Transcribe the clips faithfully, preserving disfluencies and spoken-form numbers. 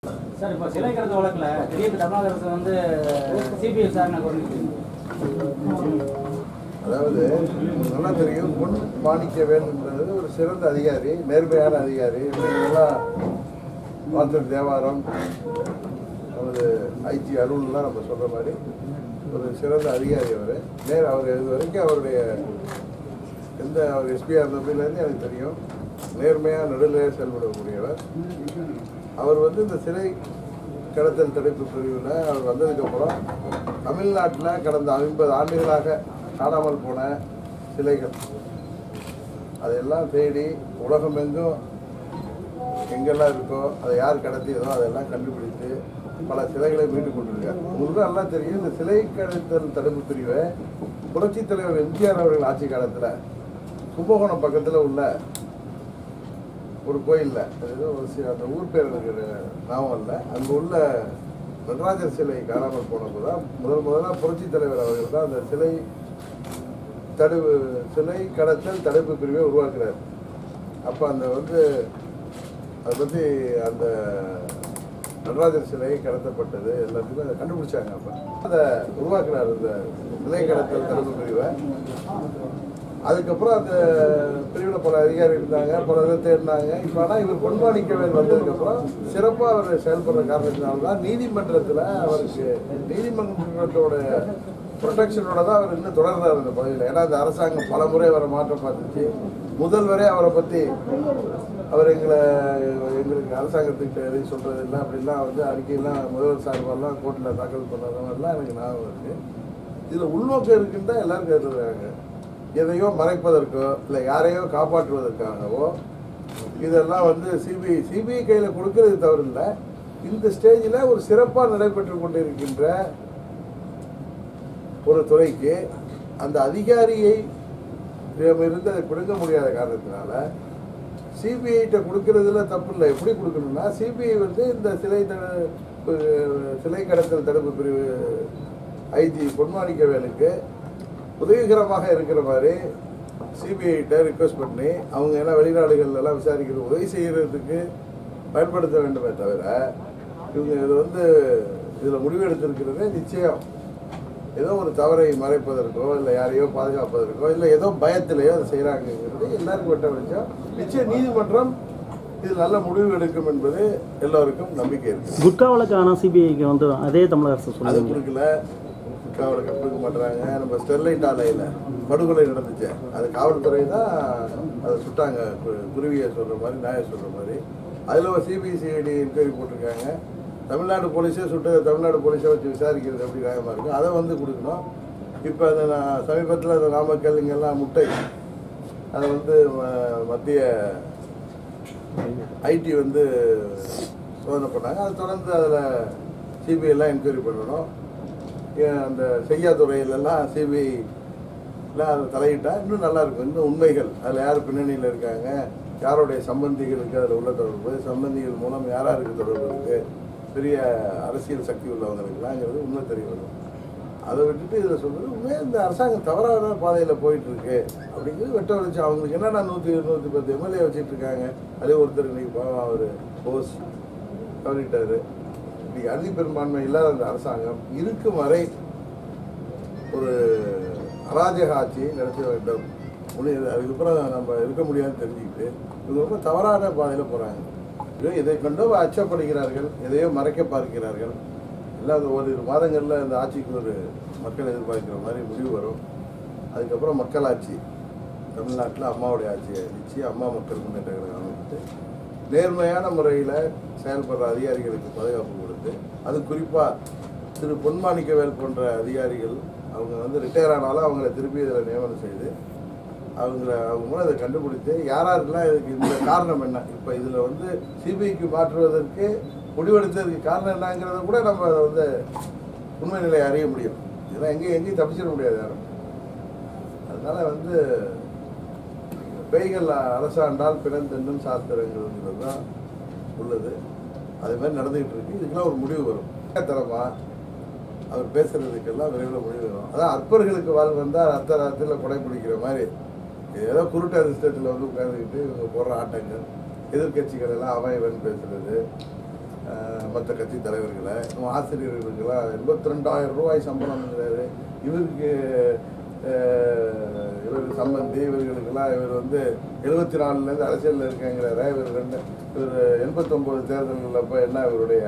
Sir இப்போ சிலை கடத்த வழக்கில் திடீர்னு தமிழக அரசு வந்து சிபிஐ விசாரணை கொண்டு அதாவது நல்லா தெரியும் பொன் மாணிக்கவேல்ன்றது ஒரு சிறந்த அதிகாரி, நேர்மையான அதிகாரி. இதெல்லாம் வாசல் தேவாரம் நமது ஐஜி அருள்லாம் நம்ம சொல்கிற மாதிரி ஒரு சிறந்த அதிகாரி. அவர் நேர் அவர் இது வரைக்கும் அவருடைய எந்த அவர் எஸ்பியாக இருந்ததுலேருந்து எனக்கு தெரியும் நேர்மையாக நடுநிலையாக செயல்படக்கூடியவர். அவர் வந்து இந்த சிலை கடத்தல் தடுப்பு பிரிவில் அவர் வந்ததுக்கப்புறம் தமிழ்நாட்டில் கடந்த ஐம்பது ஆண்டுகளாக காணாமல் போன சிலைகள் அதையெல்லாம் தேடி உலகமெங்கும் எங்கெல்லாம் இருக்கோ அதை யார் கடத்தியதோ அதெல்லாம் கண்டுபிடித்து பல சிலைகளை மீட்டு கொண்டிருக்கார். உங்களுக்கு நல்லா தெரியும், இந்த சிலை கடத்தல் தடுப்பு பிரிவை புரட்சித் தலைவர் எம்ஜிஆர் அவர்கள் ஆட்சி காலத்தில் கும்பகோணம் பக்கத்தில் உள்ள ஒரு கோயிலில், அந்த ஊர் பேர் இருக்கிற ஞாபகம் இல்லை, அங்கே உள்ள நடராஜர் சிலை காணாமல் போனப்போ தான் முதல் முதலாக புரட்சித் தலைவர் அவர்கள் தான் அந்த சிலை தடுப்பு சிலை கடத்தல் தடுப்பு பிரிவை உருவாக்குறார். அப்போ அந்த வந்து அதை பற்றி அந்த நடராஜர் சிலை கடத்தப்பட்டது எல்லாத்துக்கும் அதை கண்டுபிடிச்சாங்க. அப்போ அதை உருவாக்குறார் இந்த சிலை கடத்தல் தடுப்பு பிரிவை. அதுக்கப்புறம் அந்த பிரிவில் பல அதிகாரி இருந்தாங்க, பல இதை தேடினாங்க. இப்போ ஆனால் இவர் பொன்மாணிக்கவேல் வந்ததுக்கப்புறம் சிறப்பாக அவர் செயல்படுற காரணத்தினால்தான் நீதிமன்றத்தில் அவருக்கு நீதிமன்றத்தோட ப்ரொடெக்ஷனோட தான் அவர் இன்னும் தொடர்றார் அந்த பகுதியில். ஏன்னா அந்த அரசாங்கம் பல முறை அவரை மாற்றம் பார்த்துச்சு. முதல்வரே அவரை பற்றி அவர் எங்களை எங்களுக்கு அரசாங்கத்துக்கிட்ட எதையும் சொல்கிறது இல்லை அப்படிலாம் வந்து அறிக்கையெல்லாம் முதல்வர் சார்பாலாம் கோர்ட்டில் தாக்கல் பண்ணதெல்லாம் எனக்கு ஞாபகம் இருக்குது. இதில் உள்நோக்கம் இருக்குன்னு தான் எல்லோரும் கருதுறாங்க. எதையோ மறைப்பதற்கோ இல்லை யாரையோ காப்பாற்றுவதற்காகவோ இதெல்லாம் வந்து சிபிஐ சிபிஐ கையில் கொடுக்கறது தவறு இல்லை. இந்த ஸ்டேஜில் ஒரு சிறப்பாக நடைபெற்று கொண்டிருக்கின்ற ஒரு துறைக்கு அந்த அதிகாரியை இருந்து அதை பிடுங்க முடியாத காரணத்தினால சிபிஐட்ட கொடுக்கறதுல தப்பு இல்லை. எப்படி கொடுக்கணும்னா, சிபிஐ வந்து இந்த சிலை தடு சிலை கடத்தல் தடுப்பு பிரிவு ஐஜி பொன்மாணிக்கவேலுக்கு உதவிகரமாக இருக்கிற மாதிரி சிபிஐட்ட ரிக்வெஸ்ட் பண்ணி அவங்க எல்லாம் வெளிநாடுகள்லாம் விசாரிக்கிறது உதவி செய்கிறதுக்கு பயன்படுத்த வேண்டுமே தவிர இவங்க இது வந்து இதில் முடிவெடுத்திருக்கிறது நிச்சயம் ஏதோ ஒரு தவறை மறைப்பதற்கோ இல்லை யாரையோ பாதுகாப்பதற்கோ இல்லை ஏதோ பயத்திலேயோ அதை செய்கிறாங்கிறது எல்லாருக்கும் வெட்ட வெளிச்சம். நிச்சயம் நீதிமன்றம் இது நல்ல முடிவு எடுக்கும் என்பது எல்லோருக்கும் நம்பிக்கை இருக்குது. குட்கா வழக்கான சிபிஐக்கு வந்து அதே தமிழக அரசு அது கொடுக்கல, குட்கா வழக்கு கொடுக்க மாட்டுறாங்க. நம்ம ஸ்டெர்லைட் ஆலையில் படுகொலை நடந்துச்சு, அது காவல்துறை தான் அதை சுட்டாங்க, குருவியை சொல்கிற மாதிரி நாயை சொல்கிற மாதிரி. அதில் ஒரு சிபிசிஐடி என்கொயரி போட்டிருக்காங்க. தமிழ்நாடு போலீஸே சுட்டு தமிழ்நாடு போலீஸை வச்சு விசாரிக்கிறது எப்படி நியாயமாக இருக்கும், அதை வந்து கொடுக்கணும். இப்போ அந்த நான் சமீபத்தில் அந்த நாமக்கல் இங்கெல்லாம் முட்டை அதை வந்து மத்திய ஐடி வந்து சோதனை பண்ணாங்க. அதை தொடர்ந்து அதில் சிபிஐலாம் என்கொயரி பண்ணணும். அந்த செய்யாதுறையிலெல்லாம் சிபிஐலாம் அதை தலையிட்டால் இன்னும் நல்லாயிருக்கும். இன்னும் உண்மைகள் அதில் யார் பின்னணியில் இருக்காங்க, யாருடைய சம்பந்திகளுக்கு அதில் உள்ள தொடர்பு, சம்பந்திகள் மூலம் யாராருக்கு தொடர்பு இருக்குது, பெரிய அரசியல் சக்தி உள்ளவங்களுக்குலாங்கிறது உண்மை தெரிய வரும். அதை விட்டுட்டு இதில் சொல்கிறது உண்மையாக இந்த அரசாங்கம் தவறான பாதையில் போயிட்டுருக்கு அப்படிங்கிறது வெட்ட வெளிச்சம். அவங்களுக்கு என்னென்னா நூற்றி நூற்றி பத்து எம்எல்ஏ வச்சுட்டு இருக்காங்க. அதே ஒருத்தர் இன்னைக்கு பாவம் அவர் போஸ் தவறிட்டார். இன்றைக்கி அறுதி பெரும்பான்மை இல்லாத அந்த அரசாங்கம் இருக்கும் வரை ஒரு அராஜக ஆட்சியை நடத்த வேண்டும். முடியாது, அதுக்கப்புறம் நம்ம இருக்க முடியாதுன்னு தெரிஞ்சுக்கிட்டு இவங்க ரொம்ப தவறான பாதையில் போகிறாங்க. இதை கொண்டு அச்சப்படுகிறார்கள், எதையோ மறைக்க பார்க்கிறார்கள். எல்லாம் ஓரிரு மாதங்களில் இந்த ஆட்சிக்கு ஒரு மக்கள் எதிர்பார்க்கிற மாதிரி முடிவு வரும். அதுக்கப்புறம் மக்களாட்சி தமிழ்நாட்டில் அம்மாவுடைய ஆட்சியை அடித்து அம்மா மக்கள் முன்னேற்ற கழகம் அமைத்து நேர்மையான முறையில் செயல்படுற அதிகாரிகளுக்கு பாதுகாப்பு கொடுத்து, அது குறிப்பாக திரு பொன்மாணிக்கவேல் போன்ற அதிகாரிகள் அவங்க வந்து ரிட்டையர் ஆனாலும் அவங்கள திருப்பி இதில் நியமனம் செய்து அவங்கள அவங்க மூலம் அதை கண்டுபிடித்து யாரெல்லாம் இதுக்கு இந்த காரணம் என்ன, இப்போ இதில் வந்து சிபிஐக்கு மாற்றுவதற்கு முடிவெடுத்ததுக்கு காரணம் என்னங்கிறத கூட நம்ம அதை வந்து உண்மை நிலையை அறிய முடியும். இதெல்லாம் எங்கேயும் எங்கேயும் தப்பிச்சிட முடியாது யாரும். அதனால் வந்து பேய்கள் அரசாண்டால் பிறந்தென்னும் சாஸ்திரங்கிறது தான் உள்ளது. அது மாதிரி நடந்துகிட்டு இருக்கு. இதுக்கெல்லாம் ஒரு முடிவு வரும். தரமா அவர் பேசுறதுக்கெல்லாம் விரைவில் முடிவு வரும். அதான் அற்பர்களுக்கு வாழ் வந்தால் அர்த்த ராத்திரியில் கொடை பிடிக்கிற மாதிரி ஏதோ குருட்டு அதிர்ஷ்டத்தில் வந்து உட்காந்துக்கிட்டு இவங்க போடுற ஆட்டங்கள், எதிர்கட்சிகள் எல்லாம் அவன் இவன் பேசுறது, மற்ற கட்சி தலைவர்களை, ஆசிரியர்களுக்கெல்லாம் எண்பத்தி ரெண்டாயிரம் ரூபாய் சம்பளம்ங்கிறாரு. இவருக்கு இவர் சம்பந்தி, இவர்களுக்கெல்லாம் இவர் வந்து எழுபத்தி நாலுலேருந்து அரசியலில் இருக்காங்கிறாரு. இவர் ரெண்டு இவர் எண்பத்தொம்போது தேர்தல்களில் அப்போ என்ன இவருடைய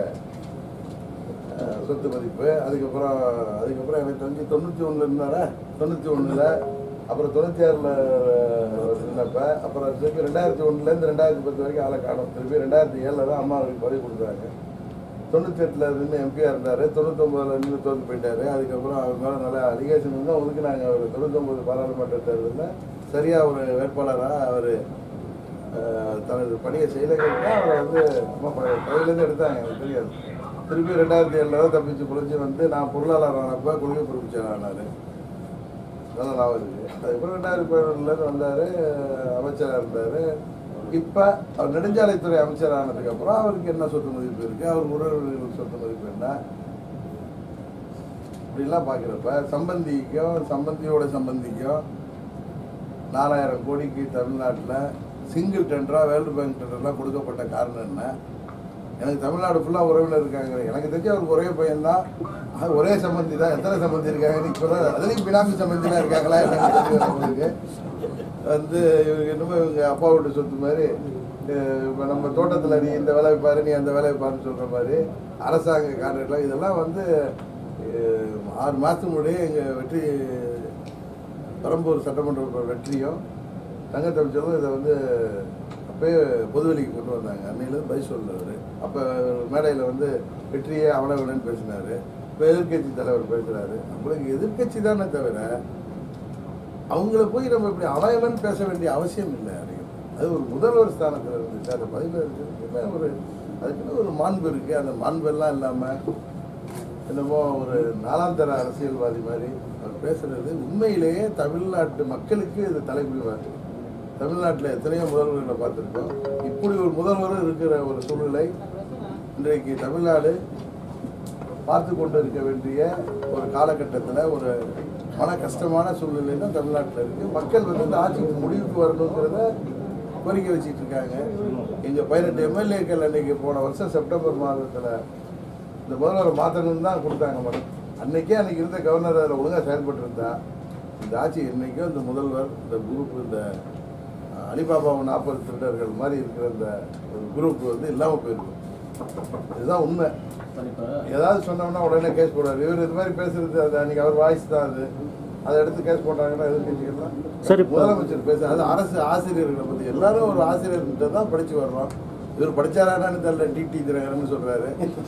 சொத்து மதிப்பு. அதுக்கப்புறம் அதுக்கப்புறம் எனக்கு தெரிஞ்சு தொண்ணூற்றி ஒன்றில் இருந்தாரா, தொண்ணூற்றி ஒன்றில் அப்புறம் தொண்ணூற்றி ஆறில் இருந்தப்போ அப்புறம் திருப்பி ரெண்டாயிரத்தி ஒன்றுலேருந்து ரெண்டாயிரத்தி பத்து வரைக்கும் ஆளை காணும். திருப்பி ரெண்டாயிரத்தி ஏழில் தான் அம்மா அவருக்கு பதவி கொடுத்தாங்க. தொண்ணூற்றி எட்டில் இருந்து எம்பியாக இருந்தார். தொண்ணூத்தொம்பதுல இருந்து தோற்று போயிட்டார். அதுக்கப்புறம் அவர் மேலே நல்ல அலிகேஷன் வந்து அவருக்கு நாங்கள் ஒரு தொண்ணூத்தொம்பது பாராளுமன்ற தேர்தலில் சரியாக ஒரு வேட்பாளராக அவர் தனது பணியை செய்யலைங்கிறதுனா அவரை வந்து அம்மா பதவியிலேருந்து எடுத்தாங்க. எனக்கு தெரியாது. திருப்பி ரெண்டாயிரத்தி ஏழில் தான் தப்பிச்சு பொழிஞ்சு வந்து நான் பொருளாளர் ஆனப்போ கொள்கை பொறுப்பிச்சார் ஆனார். அதெல்லாம் நான் இருக்குது. அதுக்கப்புறம் ரெண்டாயிரத்தி பதினொன்றுலேருந்து வந்தார், அமைச்சராக இருந்தார். இப்போ அவர் நெடுஞ்சாலைத்துறை அமைச்சர் ஆனதுக்கப்புறம் அவருக்கு என்ன சொத்து மதிப்பு இருக்குது, அவர் உறவினர்களுக்கு சொத்து மதிப்பு என்ன, இப்படிலாம் பார்க்குறப்ப சம்பந்திக்கும் சம்பந்தியோட சம்பந்திக்கும் நாலாயிரம் கோடிக்கு தமிழ்நாட்டில் சிங்கிள் டெண்டராக வேர்ல்டு பேங்க் டெண்டர்லாம் கொடுக்கப்பட்ட காரணம் என்ன? எனக்கு தமிழ்நாடு ஃபுல்லாக உறவினர் இருக்காங்க. எனக்கு தெரிஞ்சு அவருக்கு ஒரே பையன்தான், அது ஒரே சம்பந்தி தான். எத்தனை சம்பந்தி இருக்காங்க இப்போ தான், அதுலேயும் பினாமி சம்பந்திலாம் இருக்காங்களா எனக்கு வந்து இவங்க என்னமோ இவங்க அப்பாவோட சொத்து மாதிரி இப்போ நம்ம தோட்டத்தில் நீ இந்த வேலையை பாரு, நீ அந்த வேலையை பாருன்னு சொல்கிற மாதிரி அரசாங்க கான்ட்ராக்ட்லாம் இதெல்லாம் வந்து ஆறு மாதத்துக்கு முன்னாடியே எங்கள் வெற்றி பெரம்பூர் சட்டமன்ற வெற்றியும் தங்கத்தமிச்சலும் இதை வந்து அப்போயே பொதுவெளிக்கு கொண்டு வந்தாங்க. அன்னையிலேருந்து பை சொல்றவர். அப்போ மேடையில் வந்து வெற்றியே அவனவனன்னு பேசினார். இப்போ எதிர்கட்சி தலைவர் பேசுகிறாரு. நம்மளுக்கு எதிர்கட்சி தானே தவிர அவங்கள போய் நம்ம இப்படி அவயவன் பேச வேண்டிய அவசியம் இல்லை. அது ஒரு முதல்வர் ஸ்தானத்தில் இருந்துச்சு. அந்த பதிவில் இருக்குமே ஒரு அதுக்குன்னு ஒரு மாண்பு இருக்குது. அந்த மாண்பெல்லாம் இல்லாமல் என்னமோ ஒரு நாலாம் தர அரசியல்வாதி மாதிரி அவர் பேசுகிறது உண்மையிலேயே தமிழ்நாட்டு மக்களுக்கு இது தலைப்புரிவார். தமிழ்நாட்டில் எத்தனையோ முதல்வர்களை பார்த்துருக்கோம். இப்படி ஒரு முதல்வரும் இருக்கிற ஒரு சூழ்நிலை இன்றைக்கு தமிழ்நாடு பார்த்து கொண்டு இருக்க வேண்டிய ஒரு காலகட்டத்தில் ஒரு மன கஷ்டமான சூழ்நிலை தான் தமிழ்நாட்டில் இருக்குது. மக்கள் வந்து இந்த ஆட்சிக்கு முடிவுக்கு வரணுங்கிறத கோரிக்கை வச்சுட்டு இருக்காங்க. எங்கள் பதினெட்டு எம்எல்ஏக்கள் அன்றைக்கி போன வருஷம் செப்டம்பர் மாதத்தில் இந்த முதல்வரை மாற்றணும்னு தான் கொடுத்தாங்க மேடம். அன்றைக்கே அன்றைக்கி இருந்த கவர்னர் அதில் ஒழுங்காக செயல்பட்டு இருந்தா இந்த ஆட்சி இன்றைக்கும் இந்த முதல்வர் இந்த குரூப் இந்த அலிபாபாவும் நாற்பது திருடர்கள் மாதிரி இருக்கிற இந்த ஒரு குரூப் வந்து இல்லாமல் போயிருக்கும். இதுதான் உண்மை. ஏதாவது சொன்னோம்னா உடனே கேஸ் போடுவார். இவர் இது மாதிரி பேசுறது அது அன்றைக்கி அவர் வாய்ஸ் தான். அது அதை எடுத்து கேஸ் போட்டாங்கன்னா எதிர்கட்சிகள்லாம் சரி முதலமைச்சர் பேச அது அரசு ஆசிரியர்களை பற்றி எல்லாரும் ஒரு ஆசிரியர்கிட்ட தான் படித்து வர்றோம். இவர் படித்தாரான்னு தெரியல. டி டி தினகரன் சொல்கிறாரு.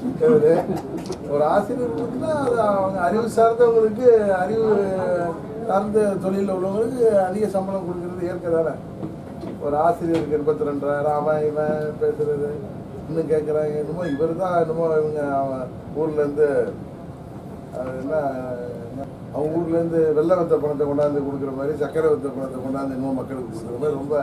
ஒரு ஆசிரியர் பற்றினா அது அவங்க அறிவு சார்ந்தவங்களுக்கு அறிவு சார்ந்த தொழிலில் உள்ளவங்களுக்கு அதிக சம்பளம் கொடுக்கறது இயற்கை தானே. ஒரு ஆசிரியருக்கு எண்பத்தி ரெண்டாயிரம் அவன் இவன் பேசுறது இன்னும் கேட்குறாங்க. என்னமோ இவர் தான் என்னமோ இவங்க அவன் ஊர்லேருந்து என்ன அவங்க ஊர்லேருந்து வெள்ளை வத்த பணத்தை கொண்டாந்து கொடுக்குற மாதிரி சக்கரை வத்த பணத்தை கொண்டாந்து இன்னும் மக்களுக்கு கொடுக்குற மாதிரி ரொம்ப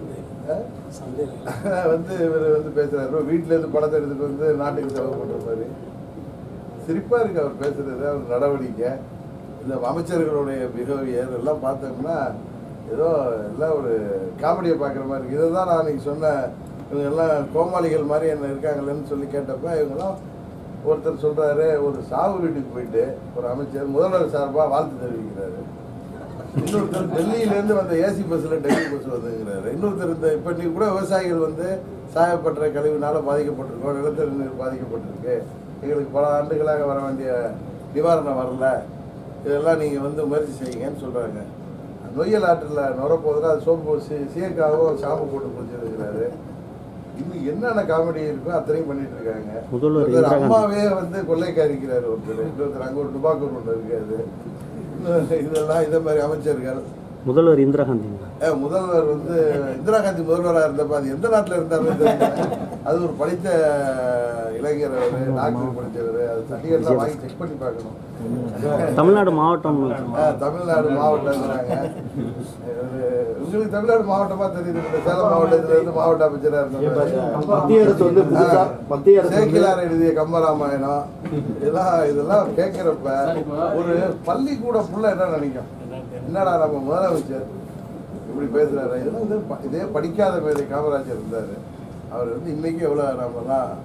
வந்து இவர் வந்து பேசுகிறாரு. வீட்டிலேருந்து பணத்தை எடுத்துகிட்டு வந்து நாட்டுக்கு செலவு பண்ணுற மாதிரி சிரிப்பாக இருக்குது அவர் பேசுகிறது. அவர் நடவடிக்கை இந்த அமைச்சர்களுடைய பிஹேவியர் எல்லாம் பார்த்தோம்னா ஏதோ எல்லாம் ஒரு காமெடியை பார்க்குற மாதிரி இருக்குது. இதை தான் நான் அன்றைக்கி சொன்னேன். இவங்க எல்லாம் கோமாளிகள் மாதிரி என்ன இருக்காங்களேன்னு சொல்லி கேட்டப்ப இவங்கெல்லாம் ஒருத்தர் சொல்கிறாரு, ஒரு சாவு வீட்டுக்கு போயிட்டு ஒரு அமைச்சர் முதல்வர் சார்பாக வாழ்த்து தெரிவிக்கிறாரு. இன்னொருத்தர் டெல்லியிலேருந்து வந்த ஏசி பஸ்ஸில் டெல்லி பஸ் வந்துங்கிறாரு. இன்னொருத்தர் இந்த இப்போ நீ கூட விவசாயிகள் வந்து சாயப்பட்ட கழிவுனால பாதிக்கப்பட்டிருக்கோம், நிலத்தடி நீர் பாதிக்கப்பட்டிருக்கு, எங்களுக்கு பல ஆண்டுகளாக வர வேண்டிய நிவாரணம் வரல, இதெல்லாம் நீங்கள் வந்து முயற்சி செய்யுங்கன்னு சொல்கிறாங்க. நொய்யல் ஆற்றில் நுரப்போதுன்னா அது சோப்பு சி சீயக்காகவும் ஷாம்பு போட்டு குளிச்சிருக்கிறாரு. இன்னும் என்னென்ன காமெடி இருக்கோ அத்தனையும் பண்ணிட்டு இருக்காங்க. ஒருத்தர் அம்மாவே வந்து கொள்ளைக்காரிக்கிறாரு. ஒருத்தர் இன்னொருத்தர் அங்கே ஒரு டுபாக்கூர் ஒன்று இருக்காது. இதெல்லாம் இதே மாதிரி அமைச்சர்கள். முதல்வர் இந்திரா காந்தி முதல்வர் வந்து இந்திரா காந்தி முதல்வராக இருந்தப்ப அது எந்த நாட்டில் இருந்தாருன்னு அது ஒரு படித்த இளைஞர், அவர் டாக்டர் படித்தவர். அது சர்டிஃபிகேட்லாம் வாங்கி செக் பண்ணி பார்க்கணும். தமிழ்நாடு மாவட்டம் தமிழ்நாடு மாவட்டங்கிறாங்க. உங்களுக்கு தமிழ்நாடு மாவட்டமாக தெரியுது. சேலம் மாவட்டத்தில் இருந்து மாவட்ட அமைச்சராக இருந்தாங்க. மத்திய அரசு வந்து மத்திய அரசு சேக்கிலார் எழுதிய கம்பராமாயணம் இதெல்லாம் இதெல்லாம் கேட்குறப்ப ஒரு பள்ளிக்கூட புள்ள என்ன நினைக்கும், என்னடா நம்ம முதலமைச்சர் இப்படி பேசுகிறாரு. இதெல்லாம் வந்து இதே படிக்காத மேதை காமராஜர் இருந்தார். அவர் வந்து இன்றைக்கி எவ்வளோ நம்மலாம்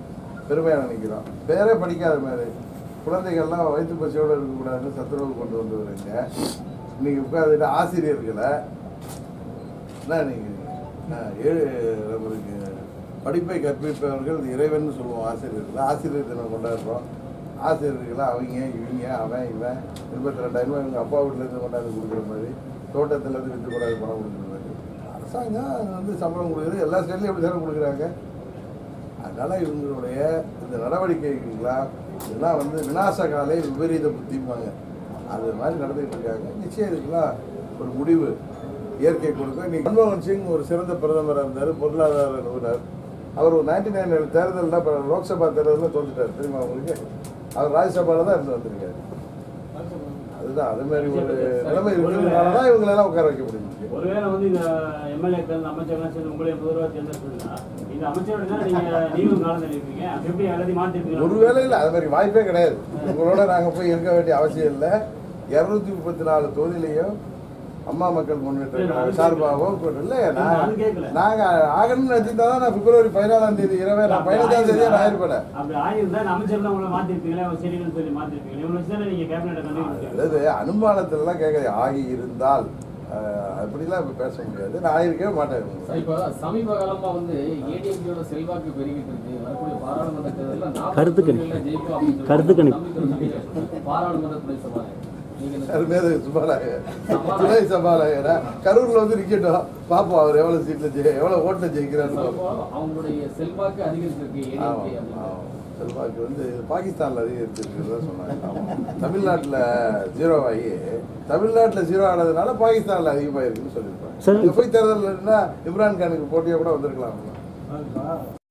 பெருமையாக நினைக்கிறோம். பேரே படிக்காத மாதிரி குழந்தைகள்லாம் வயிற்று பசியோடு இருக்கக்கூடாதுன்னு சத்துணவு கொண்டு வந்து வரீங்க. இன்னைக்கு உட்காந்துட்டு ஆசிரியர்களை என்ன நீங்கள் ஏழு நம்மளுக்கு படிப்பை கற்பிப்பவர்கள் இறைவன் சொல்லுவோம். ஆசிரியர்கள் ஆசிரியர் தினம் கொண்டாடுறோம். ஆசிரியர்களை அவங்க இவங்க அவன் இவன் இருபத்தி ரெண்டாயிரம் ரூபாய் இவங்க அப்பா வீட்டிலேருந்து கொண்டாந்து கொடுக்குற மாதிரி, தோட்டத்துலேருந்து விற்று கொண்டாந்து பணம் கொடுக்குற மாதிரி அரசாங்கம் அது வந்து சம்பளம் கொடுக்குறது எல்லா ஸ்டேட்லையும் எப்படி தானே கொடுக்குறாங்க. அதனால் இவங்களுடைய இந்த நடவடிக்கைகள்லாம் இதெல்லாம் வந்து விநாசகாலை விபரீத புத்திம்பாங்க, அது மாதிரி நடந்துகிட்டு இருக்காங்க. நிச்சயம் இதுக்கெல்லாம் ஒரு முடிவு இயற்கை கொடுக்கும். இன்னைக்கு மன்மோகன் சிங் ஒரு சிறந்த பிரதமராக இருந்தார், பொருளாதார நிபுணர். அவர் ஒரு நைன்டி நைன் தேர்தலில் இப்போ லோக்சபா தேர்தலில் தோற்றுட்டார் தெரியுமா உங்களுக்கு. அவர் ராஜ்யசபாவில் தான் இருந்து வந்திருக்காரு. அதுதான் அது மாதிரி ஒரு நிலைமை இருக்கிறதுனால தான் இவங்களெல்லாம் உட்கார வைக்க முடியும். ஒருவேளை வந்து இந்த எம்எல்ஏக்கள் அமைச்சர்கள் சேர்ந்து உங்களே முதல்வராக தேர்ந்தெடுத்தா இந்த அமைச்சரோட தான் நீங்கள் நீங்களும் காலம் தெரிவிப்பீங்க, எப்படி எல்லாத்தையும் மாற்றிருப்பீங்க? ஒருவேளை இல்லை, அது மாதிரி வாய்ப்பே கிடையாது. உங்களோட நாங்கள் போய் இருக்க வேண்டிய அவசியம் இல்லை. இரநூத்தி முப்பத்தி நாலு தொகுதியிலையும் அம்மா மக்கள் முன்னேற்ற கழகம் சார்பாகவும் இல்லை. நாங்கள் ஆகணும்னு வச்சுருந்தா தான் நான் பிப்ரவரி பதினாலாம் தேதி இரவே நான் பதினஞ்சாம் தேதியே நான் ஆயிருப்பேன். அதாவது அனுமானத்திலாம் கேட்க ஆகி இருந்தால் அப்படிலாம் இப்போ பேச முடியாது. நான் ஆயிருக்கவே மாட்டேன். இப்போ சமீப காலமா வந்து ஏடிஎம்கேயோட செல்வாக்கு பெருகிட்டு இருக்கு. வரக்கூடிய பாராளுமன்ற தேர்தலில் கருத்து கணிப்பு பாராளுமன்ற துணை சபாநாயகர் துணை சபாநாயகரா கரூர்ல வந்து நிக்கட்டும், பாப்போம் அவர் எவ்வளவு சீட்ல எவ்வளவு ஓட்டுல ஜெயிக்கிறாரு. அவங்களுடைய செல்வாக்கு அதிகரிச்சிருக்கு. செல்வாக்கு வந்து பாகிஸ்தான்ல அதிகரிச்சிருக்கிறதா சொன்னாங்க. தமிழ்நாட்டில் ஜீரோ ஆகி தமிழ்நாட்டில் ஜீரோ ஆனதுனால பாகிஸ்தான்ல அதிகமாக இருக்குன்னு சொல்லியிருப்பாங்க. போய் தேர்தல் இம்ரான் கானுக்கு போட்டியாக கூட வந்திருக்கலாம்.